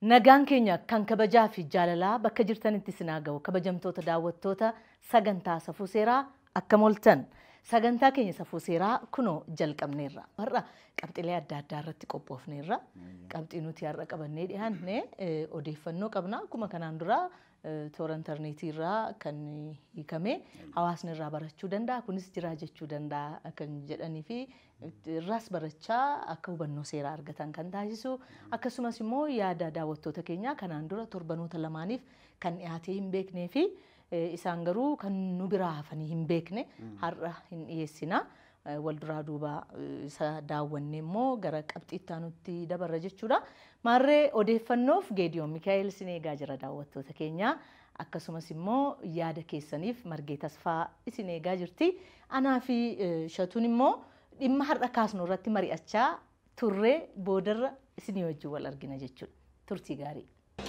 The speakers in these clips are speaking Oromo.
Nagaan keenya kan kabajaa fi jaalalaa bakka jirtanitti sinaa ga'u kabajamtoota daawwattoota sagantaa safuu seeraa akkam ooltan. Sagantaa keenya safuu seeraa kunoo jalqabneerra. Har'a qabxiilee adda addaa irratti qophoofneerra. Qabxii nuti har'a qabannee dhiyaanne odeeffannoo qabna. Akkuma kanaan dura toora intarneetii irraa kan hiikame hawaasni irraa barachuu danda'a. Kunis jira jechuu danda'a kan jedhanii fi irraas barachaa akka hubannoo seeraa argatan kan taasisu. Akkasumas immoo yaada daawwattoota keenyaa kanaan dura torbanoota lamaaniif kan dhiyaatee hin beeknee fi isaan garuu kan nu biraa hafanii hin beekne har'a hin dhiyeessina. Walduraa duuba isa daawwanne immoo gara qabxiitti aanutti dabarra jechuudha. Maarree odeeffannoof Geediyoon Mikaa'el isin eegaa jira daawwattoota keenyaa. Akkasumas immoo yaada keessaniif Margee Tasfaa isin eegaa jirti. Anaa fi Shatuun immoo dhimma har'a kaasnu irratti mari'achaa turree boodarra isinii wajjin wal argina jechuudha. Turtii gaarii.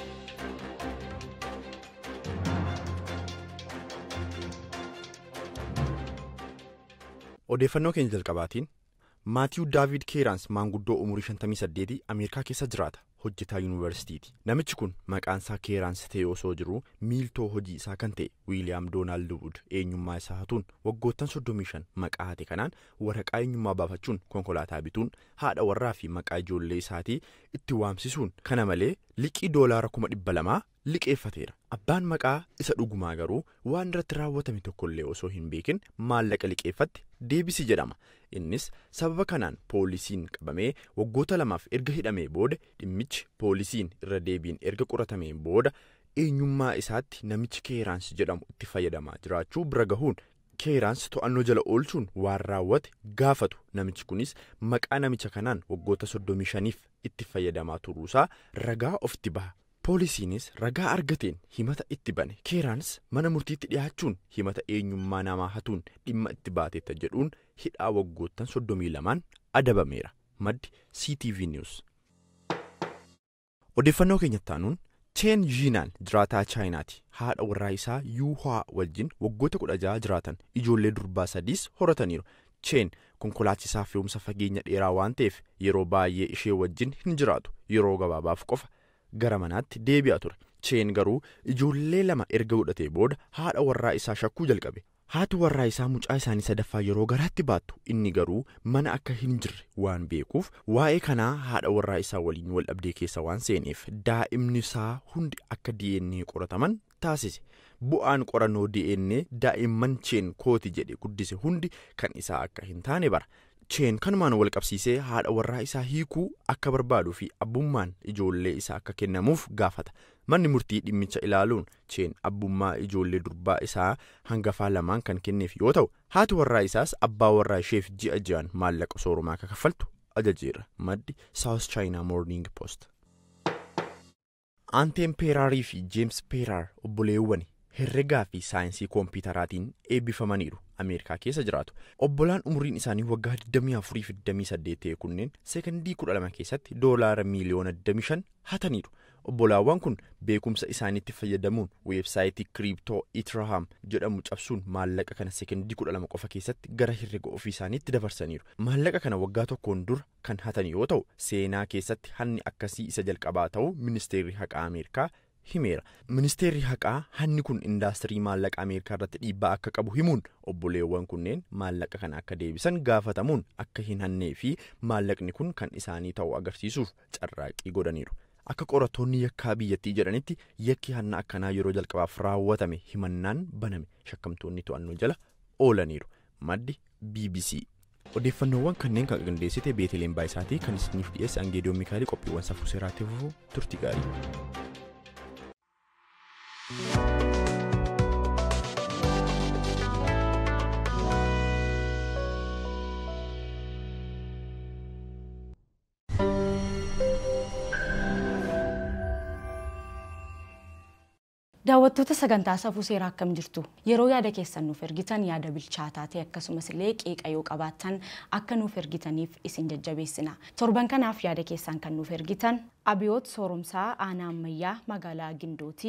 Odeeffannoo keenya jalqabaatiin Maatiiw Daavid Keeraans maanguddoo umurii 58 Ameerikaa keessa jiraata hojjetaa yuunivarsiitiiti. Namichi kun maqaan isaa Keeraans ta'ee osoo jiru miiltoo hojii isaa kan ta'e Wiiliyaam Doonaald Wuud eenyummaa isaa hatuun waggoottan 35 maqaa hate kanaan waraqaa eenyummaa baafachuun konkolaataa bituun haadha warraa fi maqaa ijoollee isaatii itti waamsisuun kana malee liqii $200,000 liqeeffateera. Abbaan maqaa isa dhugumaa garuu waan irratti raawwatame tokkollee osoo hin beekin maallaqa liqeeffatte deebisi jedhama. Innis sababa kanaan poolisiin qabamee waggoota 2 erga hidhamee booda dhimmichi poolisiin irra deebiin erga qoratameen booda eenyummaa isaatti namichi Keeraans jedhamu itti fayyadamaa jiraachuu bira gahuun Keeraans to'annoo jala oolchuun waan raawwate gaafatu. Namichi kunis maqaa namicha kanaan waggoota 35f itti fayyadamaa turuusaa ragaa ofitti baha. Poolisiinis ragaa argateen himata itti bane. Keeraans mana murtiitti dhiyaachuun himata eenyummaa namaa hatuun dhimma itti baateetta jedhuun hidhaa waggoottan 32 adabameera. Maddi CTV News. Odeeffannoo keenyatti aanuun Chen Jinan jiraataa Chaayinaati. Haadha warraa isaa Yuuhaa wajjin waggoota 16 jiraatan ijoollee durbaa 3 horataniiru. Chen konkolaachisaa fe'umsa fageenya dheeraa waan ta'eef yeroo baay'ee ishee wajjin hin jiraatu. Yeroo gabaabaaf qofa gara manaatti deebi'aa ture. Chen garuu ijoollee 2 erga godhatee booda haadha warraa isaa shakkuu jalqabe. Haati warraa isaa mucaa isaanii sadaffaa yeroo garaatti baattu inni garuu mana akka hin jirre waan beekuuf waa'ee kanaa haadha warraa isaa waliin wal dhabdee keessa waan seeneef daa'imni isaa hundi akka DNA qorataman taasise. Bu'aan qorannoo DNA daa'imman Chen kooti jedhe guddise hundi kan isaa akka hin taane bara. Chen kanumaan wal qabsiisee haadha warraa isaa hiikuu akka barbaaduu fi abbummaan ijoollee isaa akka kennamuuf gaafata. Manni murtii dhimmicha ilaaluun Chen abbummaa ijoollee durbaa isaa hangafaa lamaan kan kenneef yoo ta'u haati warraa isaas abbaa warraa isheef ji'a ji'aan maallaqa soorumaa akka kaffaltu ajajeera. Maddi South China Morning Post. Aanteen Peeraarii fi Jeems Peeraar obboleewwani herregaa fi saayinsii koompiyuutaraatiin eebbifamaniiru. Ameerikaa keessa jiraatu. Obbolaan umuriin isaanii waggaa 24-28 ta'e kunneen sekondii 12 keessatti $25 miliyoona hataniiru. Obbolaawwan kun beekumsa isaaniitti fayyadamuun weebsaayitii Crypto Ethereum jedhamu cabsuun maallaqa kana sekondii 12 qofa keessatti gara herrega ofii isaaniitti dabarsaniiru. Maallaqa kana waggaa tokkoon dura kan hatan yoo ta'u seenaa keessatti hanni akkasii isa jalqabaa ta'uu ministeerri haqaa Ameerikaa himeera. Ministeerri haqaa hanni kun indaastirii maallaqa Ameerikaa irratti dhiibbaa akka qabu himuun obboleewwan kunneen maallaqa kana akka deebisan gaafatamuun akka hin hannee fi maallaqni kun kan isaanii ta'uu agarsiisuuf carraaqqii godhaniiru. Akka qorattoonni yakkaa biyyattii jedhanitti yakki hanna akkanaa yeroo jalqabaaf raawwatame himannaan baname shakkamtoonni to'annoo jala oolaniiru. Maddi BBC. Odeeffannoowwan kanneen kan qindeessite Beeteleem Baayisaatii kan isiniif dhiyeesse Geediyoon Mikaa'el qophiiwwan safuu seeraatti fufuu turtii gaarii. Daawwattoota sagantaa safuu seeraa akkam jirtu? Yeroo yaada keessan nuuf ergitan yaada bilchaataa ta'e akkasumas illee qeeqa yoo qabaattan akka nuuf ergitaniif isin jajjabeessina. Torban kanaaf yaada keessan kan nuuf ergitan Abiyoot Sooromsaa Aanaa Ammayyaa magaalaa Gindootii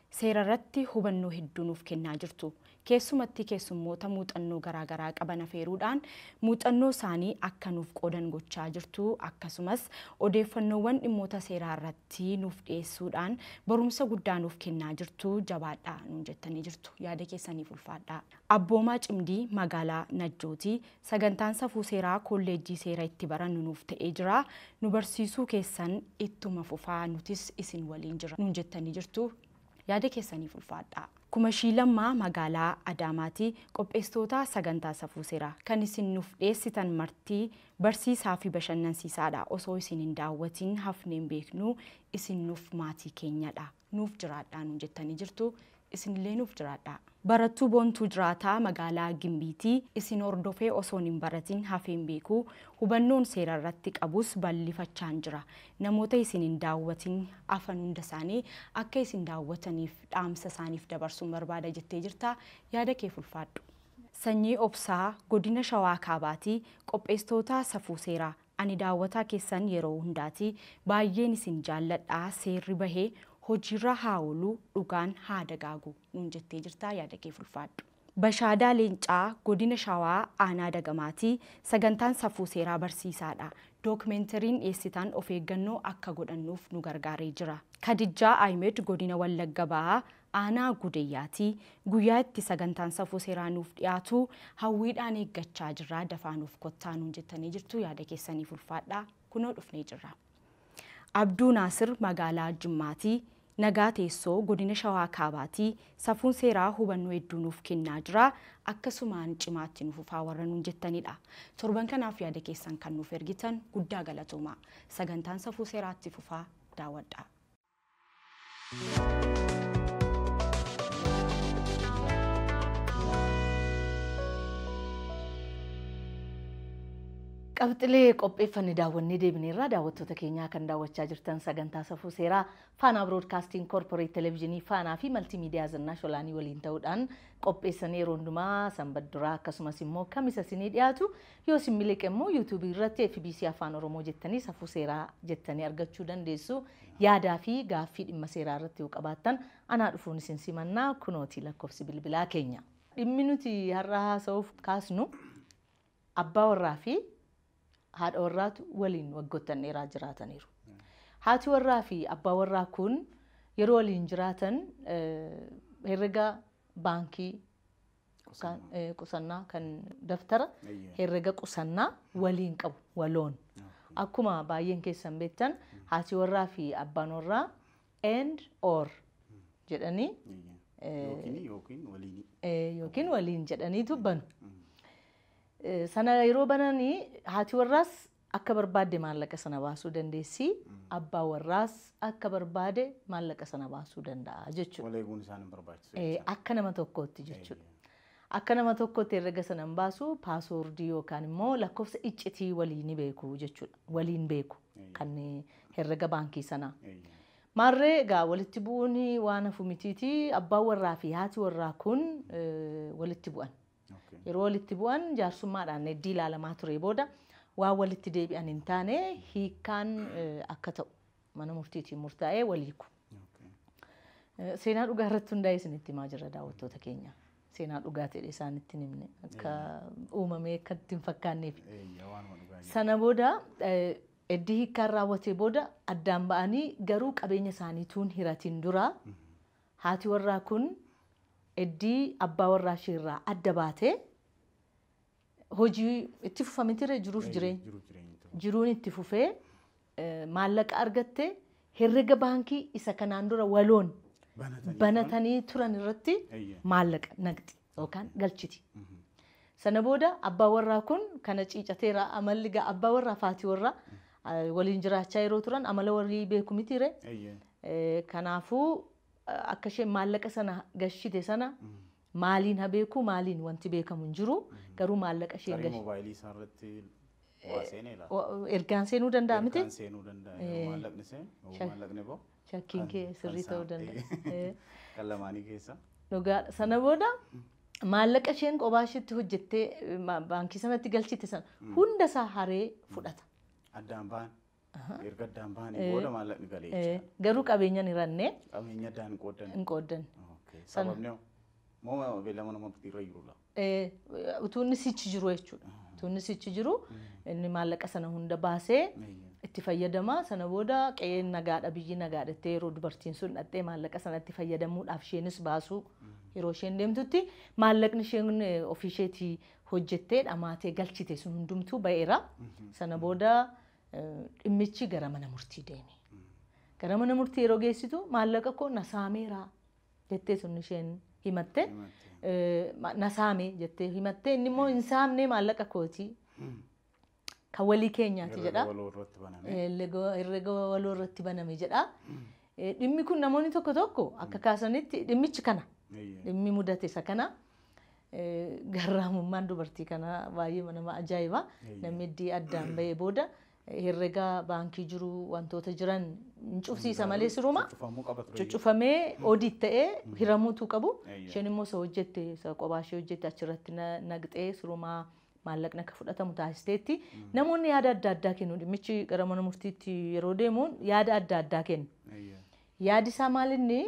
seerarratti hubannoo hedduu nuuf kennaa jirtu. Keessumatti keessummoota muuxannoo garaagaraa qaban afeeruudhaan muuxannoo isaanii akka nuuf qoodan gochaa jirtu. Akkasumas odeeffannoowwan dhimmoota seeraa irratti nuuf dhiyeessuudhaan barumsa guddaa nuuf kennaa jirtu. Jabaadhaa nuun jettanii jirtu. Yaada keessaniif ulfaadhaa. Abboomaa Cimdii magaalaa Najjootii sagantaan safuu seeraa kolleejjii seeraa itti barannu nuuf ta'ee jira. Nu barsiisuu keessan ittuma fufaa nutis isin waliin jira nuun jettanii jirtu. Yaada keessaniif ulfaadhaa. Kumashii Lammaa magaalaa Adaamaatti qopheessitoota sagantaa safuu seeraa kan isin nuuf dhiyeessitan martii barsiisaa fi bashannansiisaadha. Osoo isin hin daawwatiin hafneen beeknu isin nuuf maatii keenyadha. Nuuf jiraadhaa nuun jettanii jirtu. Isinillee nuuf jiraadhaa. Barattuu Boontuu Jiraataa magaalaa Gimbiitii isin hordofee osoo hin baratin hafeen beeku hubannoon seera irratti qabus bal'ifachaan jira. Namoota isin hin daawwatin afan hunda isaanii akka isin daawwataniif dhaamsa isaaniif dabarsuun barbaada jettee jirta. Yaada kee ulfaadhu. Sanyii Obsaa godina Shawaa Kaabaatii qopheessitoota safuu seeraa ani daawwataa keessan yeroo hundaati baay'een isin jaalladhaa seerri bahee hojiirra haa oolu dhugaan haa dagaagu nuun jettee jirta. Yaada kee ulfaadhu. Bashaadaa Leencaa godina Shawaa Aanaa Dagamaatii sagantaan safuu seeraa barsiisaadha. Dookumentariin dhiyeessitan of eeggannoo akka godhannuuf nu gargaaree jira. Kadijjaa Ahmed godina Wallagga Bahaa Aanaa Gudeyyaati guyyaa itti sagantaan safuu seeraa nuuf dhiyaatu hawwiidhaan eeggachaa jirra. Dafaa nuuf kottaa nuun jettanii jirtu. Yaada keessaniif ulfaadhaa. Kunoo dhufnee jirra. Abduu Naasir magaalaa Jimmaatii nagaa teessoo godina Shawaa Kaabaatii safuun seeraa hubannoo hedduu nuuf kennaa jira. Akkasumaan cimaatti nuuf fufaa warra nuun jettanidha. Torban kanaaf yaada keessan kan nuuf ergitan guddaa galatooma. Sagantaan safuu seeraatti fufaa daawwadhaa. Qabxilee qopheeffannee daawwannee deebineerra daawwattoota keenyaa kan daawwachaa jirtan sagantaa safuu seeraa Faanaa Broadcasting Corporate Televisionii Faanaa fi Multimedia Zannaa Sholaanii waliin ta'uudhaan qopheessanii yeroo hundumaa sanbata duraa akkasumas immoo kamisa isinii dhiyaatu. Yoo isin miliqe immoo YouTube irratti FBC Afaan Oromoo jettanii safuu seeraa jettanii argachuu dandeessu. Yaadaa fi gaaffii dhimma seeraa irratti yoo qabaattan anaa dhufuun isin simannaa kunooti lakkoofsi bilbilaa keenya. Dhimmi nuti har'a haasa'uuf kaasnu abbaa warraa fi haadha warraatu waliin waggoottan dheeraa jiraataniiru. Haati warraa fi abbaa warraa kun yeroo waliin jiraatan herrega baankii qusannaa kan daftara herrega qusannaa waliin qabu waloon. Akkuma baay'een keessan beektan haati warraa fi abbaan warraa and or jedhanii yookiin waliin jedhaniitu banu. Sana yeroo bananii haati warraas akka barbaade maallaqa sana baasuu dandeessi. Abbaa warraas akka barbaade maallaqa sana baasuu danda'a jechuudha. Waleeguun isaan hin barbaachisu. Akka nama tokkootti jechuudha. Akka nama tokkootti herrega sana hin baasu paaswoordii yookaan immoo lakkoofsa iccitii waliin beeku jechuudha. Waliin beeku kan herrega baankii sanaa. Maarree egaa walitti bu'uun waan hafu mitiiti. Abbaan warraa fi haati warraa kun walitti bu'an. Yeroo walitti bu'an jaarsummaadhaan heddii ilaalamaa ture booda waan walitti deebi'an hin taane hiikkaan akka ta'u mana murtiitiin murtaa'ee waliiku. Seenaa dhugaa irratti hundaa'ee isinitti himaa jirra daawwattoota keenya. Seenaa dhugaa ta'e isaanitti himne akka uumamee akka ittiin fakkaanneef. Sana booda heddii hiikkaan raawwatee booda addaan ba'anii garuu qabeenya isaaniituun hiratiin dura haati warraa kun heddii abbaa warraa isheerraa adda baatee hojii itti fufamee jiruuf jiruun itti fufee maallaqa argatte herrega baankii isa kanaan dura waloon banatanii turan irratti maallaqa naqxi yookaan galchiti. Sana booda abbaa warraa kun kana ciicateera amalli gaa abbaa warraa faati warraa waliin jiraachaa yeroo turan amala warrii beeku mitiire. Kanaafuu akka isheen maallaqa sana gashite sana maaliin habeeku maaliin wanti beekamu hin jiru garuu maallaqa isheen gashi. Moobaayilii isaa irratti waa seeneela. Ergaan seenuu danda'a miti? Ergaan seenuu danda'a. Maallaqni seen maallaqni boo. Shakkiin kee sirrii ta'uu danda'a. Kan lamaanii keessa. Dhugaa sana booda maallaqa isheen qophaa isheetti hojjettee baankii sanatti galchite sana hunda isaa haree fudhata. Addaan ba'an. Erga addaan bahanii booda maallaqni galee jechuudha. Garuu qabeenyaan hirannee Qabeenya addaan qooddan. hin qooddan. Sababni moo beellama nama irra jirudha. Utuu inni sichi jiru jechuudha. Utuu inni sichi jiru inni maallaqa sana hunda baasee itti fayyadama. Sana booda qe'een nagaadha biyyi nagaadha itti yeroo dubartiin sun dhattee maallaqa sana itti fayyadamuudhaaf isheenis baasuu yeroo isheen deemtutti maallaqni isheen ofiisheetii hojjettee dhamaatee galchite sun hundumtuu ba'eera. Sana booda dhimmichi gara mana murtii deeme. Gara mana murtii yeroo geessitu maallaqa koo na saameera jettee sun isheen himatte. Nasaame jettee himattee inni immoo hin saamne maallaqa kooti kan walii keenyaati jedha. Herrega waloo irratti baname jedha. Dhimmi kun namoonni tokko tokko akka kaasanitti dhimmichi kana dhimmi mudate isa kana garraamummaan dubartii kana baay'ee nama ajaa'iba. Namni iddii addaan bahee booda herrega baankii jiru wantoota jiran hin cufsiisa malee siruma cuccufamee odii ta'ee hiramuutu qabu. Isheen immoo isa hojjette isa qophaa ishee hojjette achirratti naqxee siruma maallaqni akka fudhatamu taasisteetti. Namoonni yaada adda addaa kennu. Dhimmichi gara mana murtiitti yeroo deemuun yaada adda addaa kennu. Yaadi isaa maalinni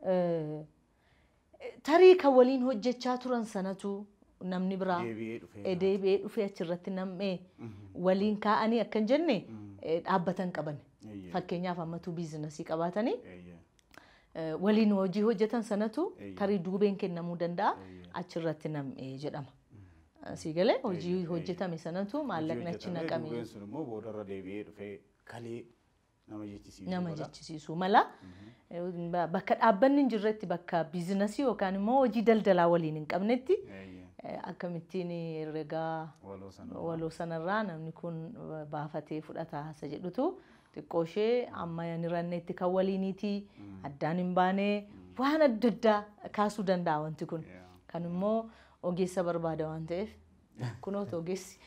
tarii kan waliin hojjechaa turan sanatu namni biraa deebi'ee dhufee achirratti nam'ee waliin kaa'anii akkan jenne dhaabbatan qaban. Fakkeenyaaf ammatuu biizinasii qabaatanii waliin hojii hojjetan sanatu tarii duubeen kennamuu danda'a achirratti nam'ee jedhama. Asii galee hojii hojjetame sanatu maallaqni achi naqame. Duubeen sun immoo boodarra deebi'ee dhufee kalee nama jechisiisu mala. Bakka dhaabbanni hin jirretti bakka biizinasii yookaan immoo hojii daldalaa waliin hin qabnetti akkamittiin herregaa waloo sanarraa namni kun baafatee fudhata isa jedhutu xiqqoo ishee amma yan hiranneetti kan waliiniiti addaan hin baane waan adda addaa kaasuu danda'a wanti kun. Kan immoo ogeessa barbaada waan ta'eef kunoota ogeessi.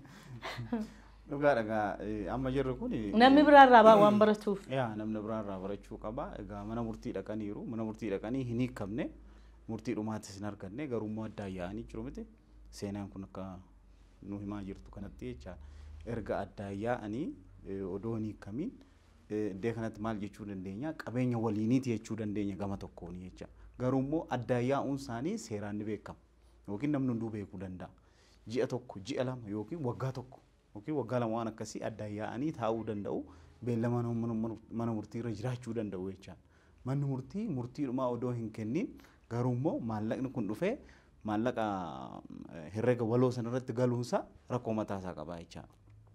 Dhugaadha amma jirru kun namni biraarraa waan baratuuf. Namni biraarraa barachuu qaba. Egaa mana murtii dhaqaniiru. Mana murtii dhaqanii hin hiikamne. Murtii dhumaattis hin arganne garuu addaan yaa'anii jiru miti. Seenaan kun akka nu himaa jirtu kanatti jechaadha. Erga addaan yaa'anii odoo hin hiikamiin iddoo kanatti maal jechuu dandeenya? Qabeenya waliiniiti jechuu dandeenya gama tokkoon jecha. Garuu immoo addaan yaa'uun isaanii seeraan ni beekama. Yookiin namni hunduu beekuu danda'a. Ji'a tokko, ji'a lama yookiin waggaa tokko yookiin waggaa lama waan akkasii addaan yaa'anii taa'uu danda'u. Beellama mana murtii irra jiraachuu danda'u jechaadha. Manni murtii murtiidhumaa odoo hin kennin garuu immoo maallaqni kun dhufee maallaqa herrega waloo sanarratti galuunsa rakkoo mataasaa qaba jechaadha.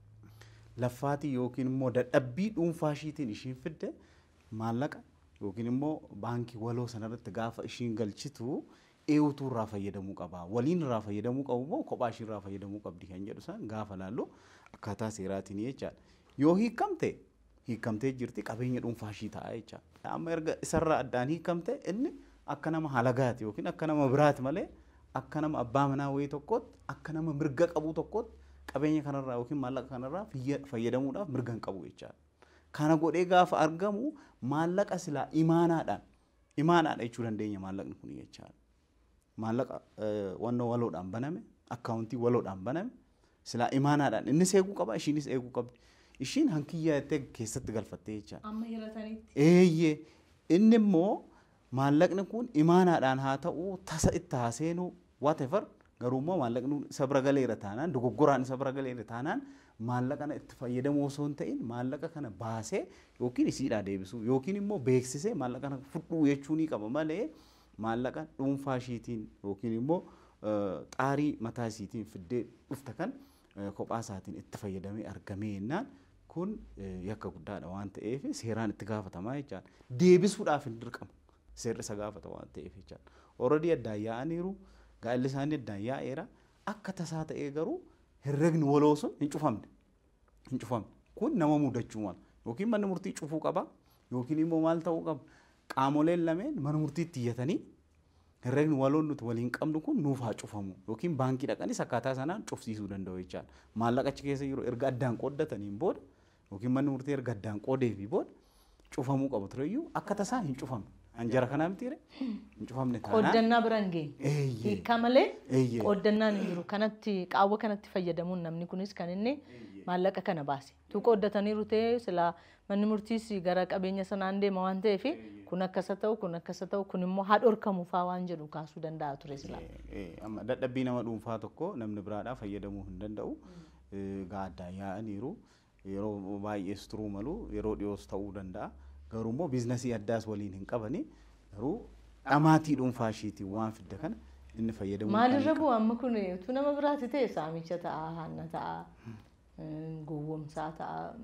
Laffaatii yookiin immoo dadhabbii dhuunfaa ishiitiin ishiin fidde maallaqa yookiin immoo baankii waloo sanarratti gaafa ishiin galchitu eewutuu irraa fayyadamuu qaba. Waliin irraa fayyadamuu qabu immoo kophaa ishii irraa fayyadamuu qabdi kan jedhu san gaafa laallu akkaataa seeraatiin jechaadha. Yoo hiikamtee jirti qabeenya dhuunfaa ishii ta'a jechaadha. Amma erga isarraa addaan hiikamte inni akka nama halagaati yookiin akka nama biraati malee akka nama abbaa manaa wayii tokkotti akka nama mirga qabu tokkotti qabeenya kanarraa yookiin maallaqa kanarraa fayyadamuudhaaf mirga hin qabu jechaadha. Kana godhee gaafa argamu maallaqa silaa imaanaadha jechuu dandeenya maallaqni kun jechaadha. Maallaqa wanna waloodhaan baname akkaawuntii waloodhaan baname silaa imaanaadhaan innis eeguu qaba ishiinis eeguu qabdi. Ishiin hankiyyaa jettee keessatti galfattee jechaadha. Amma hiratanitti. Inni immoo maallaqni kun imaanaadhaan haa ta'u tasa itti haa seenu whatever garuu immoo maallaqni isa bira galeera taanaan dogoggoraan isa bira galeera taanaan maallaqa kana itti fayyadamoo osoo hin ta'in maallaqa kana baasee yookiin isiidhaa deebisuu yookiin immoo beeksisee maallaqa kana fudhuu jechuu ni qaba malee maallaqa dhuunfaa ishiitiin yookiin immoo xaarii mataa isiitiin fiddee dhufta kan kophaa isaatiin itti fayyadamee argamee jennaan kun yakka guddaadha waan ta'eef seeraan itti gaafatamaa jechaadha. Deebisuudhaaf hin dirqamu. Seerri isa gaafata waan ta'eef jechaadha. Already addaan yaa'aniiru gaa'elli isaanii addaan yaa'eera akka tasaa ta'ee garuu herregni waloo sun hin cufamne. Kun nama mudachuu mala yookiin manni murtii cufuu qaba yookiin immoo maal ta'uu qaba qaamoleen lameen mana murtiitti iyyatanii herregni waloon nuti waliin qabnu kun nuuf haa cufamu yookiin baankii dhaqanis akkaataa sanaan cufsiisuu danda'u jechaadha. Maallaqa achi keessa jiru erga addaan qooddataniin booda yookiin manni murtii erga addaan qoodeefi booda cufamuu qabu tureyyuu akka tasaan hin cufamne. Anjara kana mitiire hin cufamne taanaan. Qooddannaa biraan ga'e. Hiikkaa malee qooddannaan hin jiru. Kanatti qaawwa kanatti fayyadamuun namni kunis kan inni maallaqa kana baase. Tu qooddataniiru ta'ee sila manni murtiis gara qabeenya sanaan deema waan ta'eef kun akkasa ta'u kun immoo haa dhorkamu faa waan jedhu kaasuu danda'a ture sila. Amma dadhabbii nama dhuunfaa tokko namni biraadhaa fayyadamuu hin danda'u. Gaaddaa yaa'aniiru yeroo baay'ees turuu malu yeroo dhiyoos ta'uu danda'a. Garuu immoo biizinasii addaas waliin hin qabani. Garuu dhamaatii dhuunfaa ishiitiin waan fidda kana inni fayyadamu. Maalirra bu'aa amma kun tu nama biraati ta'e saamicha ta'a hanna ta'a gowwomsaa ta'a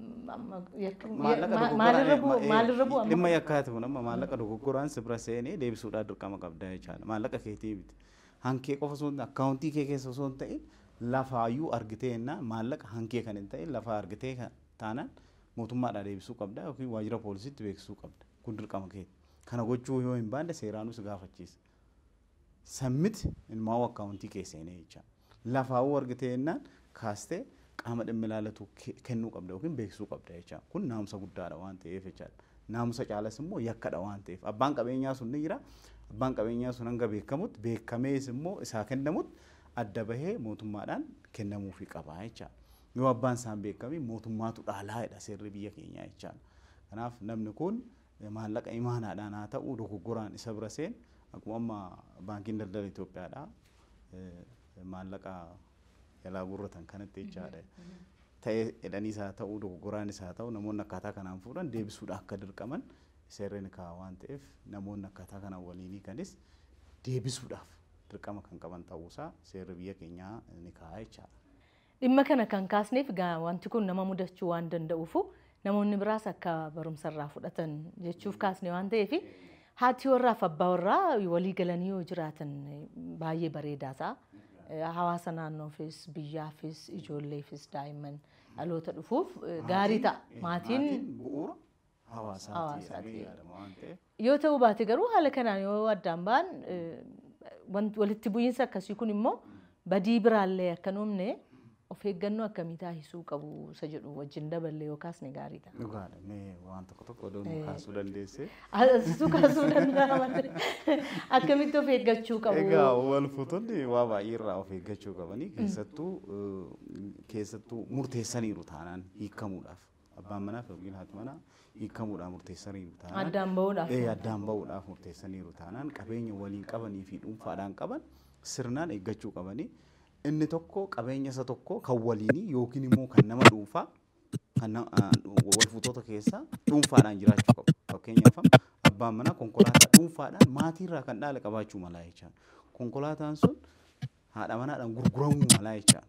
maalirra bu'aa dhimma yakkaati kun amma maallaqa dogoggoraan si bira seenee deebisuudhaan dirqama qabdaa jechaadha. Maallaqa keetii miti. Hankee qofa osoo akkaawuntii kee keessa osoo hin ta'in lafaayyuu argitee jennaan maallaqa hankee kan hin ta'in lafaa argitee taanaan mootummaadhaan deebisuu qabda yookiin waajjira poolisiitti beeksisuu qabda. Kun dirqama keeti. Kana gochuu yoo hin baanne seeraanus gaafachiisa. Sammiti ilmaa akkaawuntii keessa seenee jecha. Lafaawuu argitee jennaan kaastee qaama dhimmi ilaalatu kennuu qabda yookiin beeksisuu qabda jecha. Kun naamusa guddaadha waan ta'eef jechaadha. Naamusa caalas immoo yakkadha waan ta'eef. Abbaan qabeenyaa sun ni jira. Abbaan qabeenyaa sun hanga beekamutti beekamees immoo isaa kennamutti adda bahee mootummaadhaan kennamuufii qaba jecha. Yoo abbaan isaan beekame mootummaatu dhaalaa'edha seerri biyya keenyaa jecha. Kanaaf namni kun maallaqa imaanaadhaan haa ta'u dogoggoraan isa bira seen akkuma amma baankiin daldala Itoophiyaadhaa maallaqa jalaa gurratan kanatti jechaadha. Ta'ee jedhanii isaa ta'u dogoggoraan isaa ta'u namoonni akkaataa kanaan fuudhan deebisuudhaan akka dirqaman seerri ni kaa'a waan ta'eef namoonni akkaataa kanaan waliinii kanis deebisuudhaaf dirqama kan qaban ta'uusaa seerri biyya keenyaa ni kaa'a jechaadha. Dhimma kana kan kaasneef wanti kun nama mudachuu waan danda'uufu namoonni biraas akka barumsarraa fudhatan jechuuf kaasne waan ta'eef haati warraaf abbaa warraa walii galanii yoo jiraatan baay'ee bareedaa ta'a. Hawaasa naannoofis biyyaafis ijoolleefis daa'imman dhaloota dhufuuf gaarii ta'a. Maatiin bu'uura hawaasaati. Yoo ta'uu baate garuu haala kanaan yoo addaan ba'an walitti bu'iinsa akkasii kun immoo badii biraallee akka nuumne of eeggannoo akkamii taasisuu qabu isa jedhu wajjin daballee yoo kaasne gaarii ta'a. Dhugaadha. Mee waan tokko odoon kaasuu dandeesse. Asisu kaasuu danda'a. Akkamitti of eeggachuu qabu? Egaa wal fuutonni waa baay'ee irraa of eeggachuu qabanii keessattuu murteessaniiru taanaan hiikamuudhaaf. Abbaan manaaf yookiin haati manaa hiikamuudhaan murteessaniiru taanaan. Addaan ba'uudhaaf. Addaan ba'uudhaaf murteessaniiru taanaan qabeenya waliin qabanii fi dhuunfaadhaan qaban sirnaan eeggachuu qabanii. Inni tokko qabeenya isa tokko kan waliinii yookiin immoo kan nama dhuunfaa kan wal fuutota keessaa dhuunfaadhaan jiraachuu qabu. Fakkeenyaaf abbaan manaa konkolaataa dhuunfaadhaan maatiirraa kan dhaala qabaachuu malaa jecha. Konkolaataan sun haadha manaadhaan gurguramuu malaa jecha.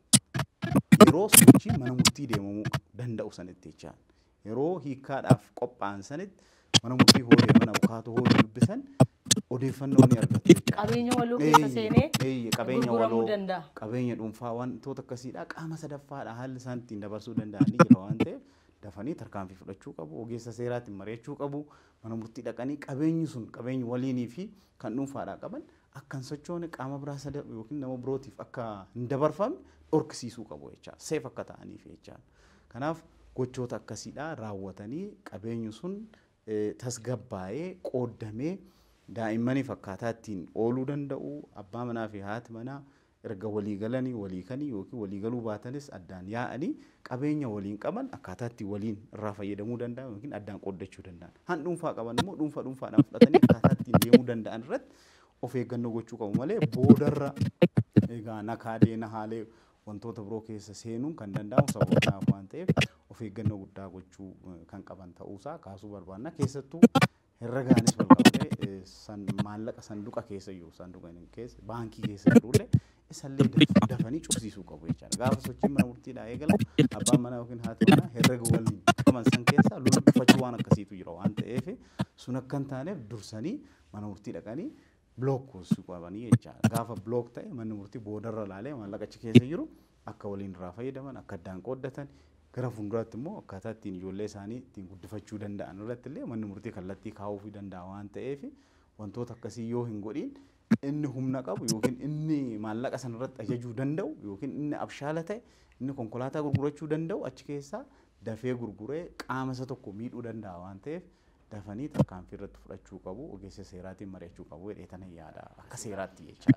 Yeroo sochii mana murtii deemamuu danda'u sanitti jecha. Yeroo hiikkaadhaaf qophaa'an sanitti mana murtii hoolee mana bukaatu hoolee dubbisan odeeffannoo ni argatu. Qabeenya waloo keessa seenee gurguramuu danda'a. Qabeenya dhuunfaa wantoota akkasiidha qaama sadaffaadha haalli isaan ittiin dabarsuu danda'anii jira waan ta'eef dafanii tarkaanfii fudhachuu qabu ogeessa seeraatiin mari'achuu qabu mana murtii dhaqanii qabeenyi sun qabeenyi waliinii fi kan dhuunfaadhaa qaban akka hin sochoone qaama biraa sadaf yookiin nama birootiif akka hin dabarfamne dhorkisiisuu qabu jecha seef akka ta'aniif jecha. Kanaaf gochoota akkasiidha raawwatanii qabeenyi sun tasgabbaa'ee qooddamee daa'immaniif akkaataa ittiin ooluu danda'u abbaa manaa fi haati manaa erga walii galanii walii kanii yookiin walii galuu baatanis addaan yaa'anii qabeenya waliin qaban akkaataa ittiin waliin irraa fayyadamuu danda'an yookiin addaan qooddachuu danda'an. Han dhuunfaa qaban immoo dhuunfaadhaan fudhatanii akkaataa ittiin deemuu danda'an irratti of eeggannoo gochuu qabu malee boodarra egaa nakaadee nahaalee wantoota biroo keessa seenuun kan danda'amu sababa kanaaf waan ta'eef of eeggannoo guddaa gochuu kan qaban ta'uusaa kaasuu barbaanna keessattuu herregaanis walqabatee maallaqa sanduqa keessa jiru sanduqa keessa baankii keessa jirullee isallee dafanii cufsiisuu qabu jechaadha. Gaafa sochiin mana murtiidhaa eegalamu abbaan manaa yookiin haati manaa herrega waliin qaban san keessa lulubbifachuu waan akkasiitu jira waan ta'eef sun akka hin taaneef dursanii mana murtii dhaqanii blook goosuu qabanii jechaadha. Gaafa blook ta'e manni murtii boodarra laalee maallaqa achi keessa jiru akka waliin irraa fayyadaman akka addaan qooddatan gara fuulduraatti immoo akkaataa ittiin ijoollee isaanii ittiin guddifachuu danda'an irratti illee manni murtii kallattii kaa'uufii danda'a waan ta'eef wantoota akkasii yoo hin godhin inni humna qabu yookiin inni maallaqa sana irratti ajajuu danda'u yookiin inni abshaala ta'e inni konkolaataa gurgurachuu danda'u achi keessaa dafee gurguree qaama isa tokko miidhuu danda'a waan ta'eef dafanii tarkaanfii irratti fudhachuu qabu ogeessa seeraatiin mari'achuu qabu jedhee tana yaada akka seeraatti jechaadha.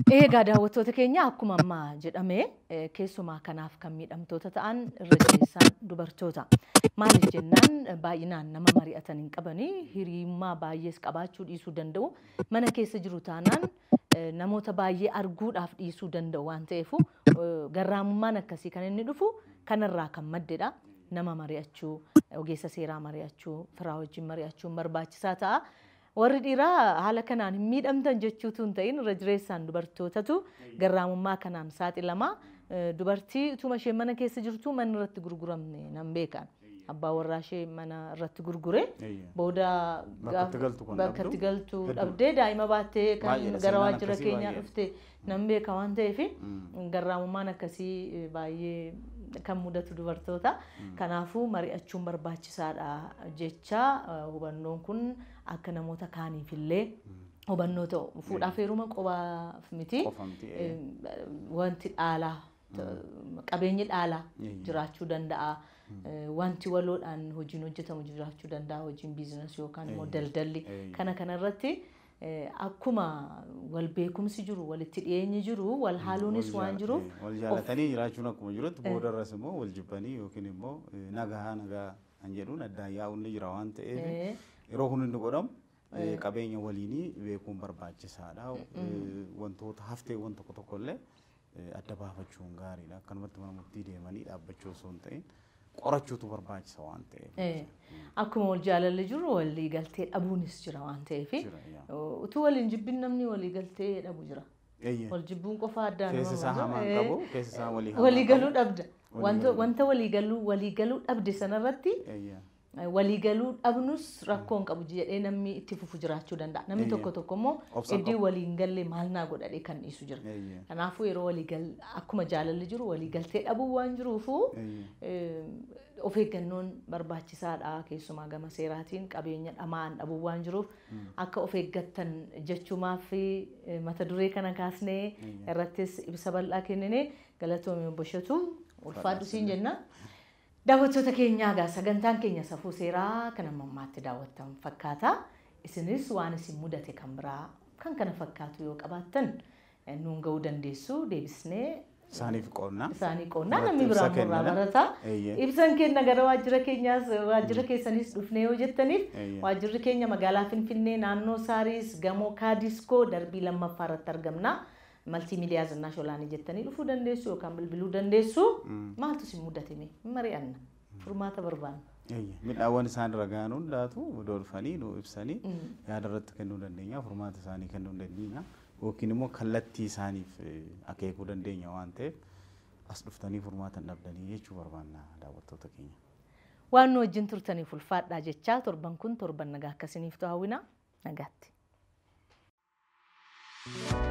Egaa daawwattoota keenya akkuma ammaa jedhamee keessumaa kanaaf kan miidhamtoota ta'an irra jireessaan dubartoota. Maaliif jennaan baay'inaan nama mari'atan hin qabanii hiriyummaa baay'ees qabaachuu dhiisuu danda'u. Mana keessa jiru taanaan namoota baay'ee arguudhaaf dhiisuu danda'u waan ta'eef garraamummaan akkasii kan inni dhufu kanarraa kan maddedha. Nama mari'achuu, ogeessa seeraa mari'achuu, firaa wajjin mari'achuun barbaachisaa ta'a. Warri dhiiraa haala kanaan hin miidhamtan jechuutu hin ta'in irra jireessaan dubartootatu garraamummaa kanaan saaxilamaa. Dubartii utuma ishee mana keessa jirtu manni irratti gurguramne nan beekan. Abbaa warraa ishee mana irratti gurgure booda bakka itti galtu dhabdee daa'ima baattee kan gara waajjira keenyaa dhufte nan beeka waan ta'eef garraamummaan akkasii baay'ee kan mudatu dubartoota. Kanaafuu mari'achuun barbaachisaadha jecha hubannoon kun akka namoota kaaniifillee hubannoo ta'u fuudhaaf heeruma qofaaf miti wanti dhaalaa qabeenyi dhaalaa jiraachuu danda'a. Wanti waloodhaan hojiin hojjetamu jiraachuu danda'a. Hojiin biizinasii yookaan immoo daldalli kana irratti akkuma wal beekumsi jiru walitti dhiyeenyi jiru wal haaluunis waan jiruuf wal jaalatanii jiraachuun akkuma jirutti boodarras immoo wal jibbanii yookiin immoo nagaa kan jedhuun addaan yaa'uun ni jira waan ta'eef yeroo kun inni godhamu qabeenya waliinii beekuun barbaachisaadha. Wantoota haftee waan tokko illee adda baafachuun gaariidha. Akkanumatti mana murtii deemanii dhaabbachuu osoo hin ta'in qorachuutu barbaachisa waan ta'eef. Akkuma wal jaalalli jiru walii galtee dhabuunis jira waan ta'eef utuu waliin jibbin namni walii galtee dhabu jira. Wal jibbuun qofa addaan keessa isaa hamaan qabu keessa isaa walii galuu dhabda. Wanta walii galuu dhabde sanarratti walii galuu dhabnus rakkoon qabu jedhee namni itti fufu jiraachuu danda'a. Namni tokko immoo iddii waliin galle maal naa godhadhee kan dhiisu jira. Kanaafuu yeroo akkuma jaalalli jiru walii galtee dhabuu waan jiruufu of eeggannoon barbaachisaadha. Keessumaa gama seeraatiin qabeenya dhamaan dhabuu waan jiruuf akka of eeggattan jechuumaaf mata duree kana kaasnee irrattis ibsa bal'aa kennine galatoomii boshatu ulfaadhu siin jenna. Daawwattoota keenyaa gaa sagantaan keenya safuu seeraa kan ammaatti daawwattan fakkaata. Isinis waan isin mudate kan biraa kan kana fakkaatu yoo qabaattan nuun ga'uu dandeessu deebisnee isaanii qoonnaa namni biraa murraa barata. Ibsan keenya gara waajjira keenyaas waajjira keessanis dhufnee yoo jettaniif waajjirri keenya magaalaa Finfinnee naannoo Saariis gamoo Kaadiskoo darbii lammaffaa irratti argamna. Multimedia Zannaa Sholaanii jettanii dhufuu dandeessu yookaan bilbiluu dandeessu. Maaltu si mudatame mari'anna furmaata barbaanna. Midhaawwan isaan ragaan hundaatu dolfanii nu ibsanii yaada irratti kennuu dandeenya furmaata isaanii kennuu dandeenya yookiin immoo kallattii isaaniif akeekuu dandeenya waan ta'eef as dhuftanii furmaata dhabdanii jechuu barbaanna daawwattoota keenya. Waan nu wajjin turtaniif ulfaadhaa jechaa torban kun torban nagaa akkasiniif ta'u hawwina nagaatti.